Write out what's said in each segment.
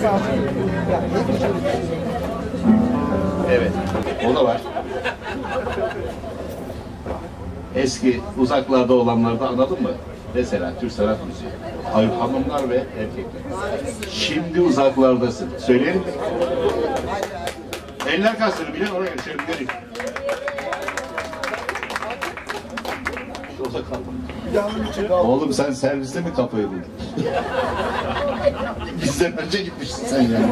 Evet, o da var. Eski uzaklarda olanlarda anladın mı? Mesela Türk sanat müziği. Hanımlar ve erkekler. Şimdi uzaklardasın. Söyleyelim mi? Eller kalsın, bilen oraya şöyle göreyim. Oğlum sen serviste mi kafayı buldun? Bizden önce gitmişsin sen yani.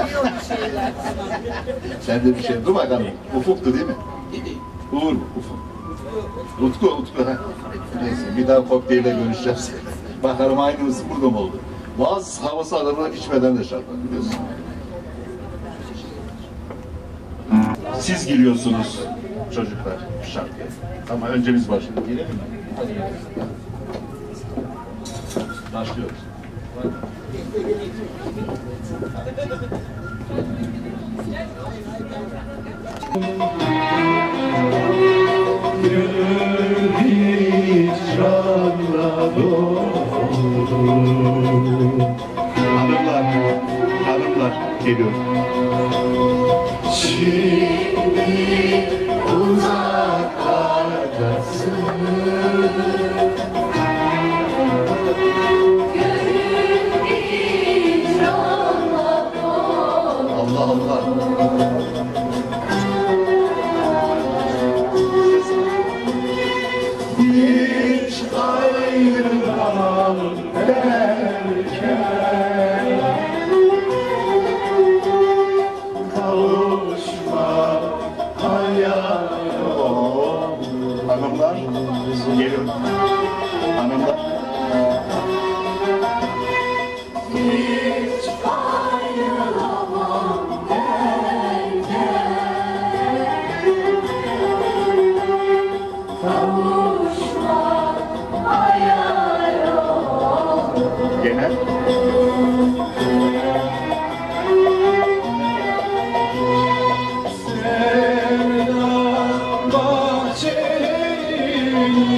Sen de bir şey, dur bakalım. Ufuk'tu değil mi? Uğur, Ufuk. Utku ha. Neyse, bir daha kokteyle görüşeceğiz. Bakalım aynımız burada mı oldu? Boğaz havası adamına içmeden de şartlar biliyorsun. Siz giriyorsunuz çocuklar şarkıya. Ama önce biz başlayalım. Girelim mi? Hadi girelim. Başlıyoruz. Gönül hicranla doldu. Hanımlar geliyor. Şimdi uzaklardasın. Gönül hicranla doldu. Allah Allah. Hiç ayrılamam derken kavuşma hayalim. Hanımlar geliyor. Hanımlar. Hiç ayrılamam Kavuşma hayalim. Genel. sevda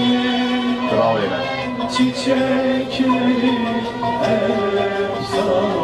bahçelerinin Bravo Genel. çiçekleri efsane.